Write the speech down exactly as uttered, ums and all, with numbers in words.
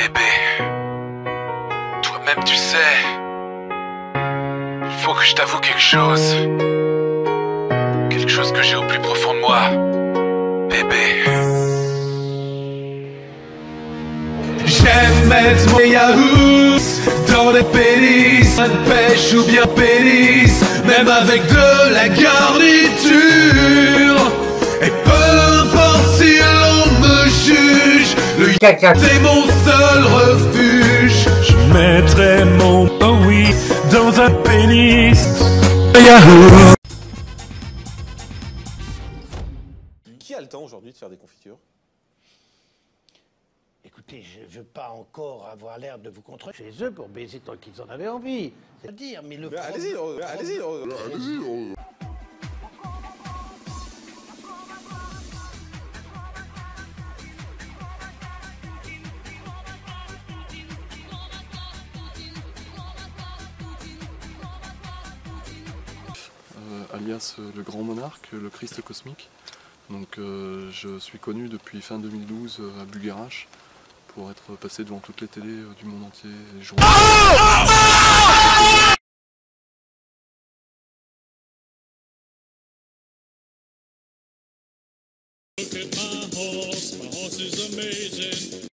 Bébé, toi-même tu sais, il faut que je t'avoue quelque chose. Quelque chose que j'ai au plus profond de moi. Bébé. J'aime mettre mon Yahoo dans des pénis, de pêche ou bien pénis, même avec de la garniture. Et peu importe si l'on me juge, le caca c'est mon seul refuge. Je mettrai mon oh oui dans un pénis. Yahoo. Qui a le temps aujourd'hui de faire des confitures? Écoutez, je ne veux pas encore avoir l'air de vous contrôler chez eux pour baiser tant qu'ils en avaient envie. C'est à dire, mais le problème... Allez-y, allez-y, allez-y. Euh, alias euh, le grand monarque, le Christ cosmique. Donc euh, je suis connu depuis fin deux mille douze euh, à Bulgarache pour être passé devant toutes les télés euh, du monde entier. Les journaux. Look at my horse, my horse is amazing.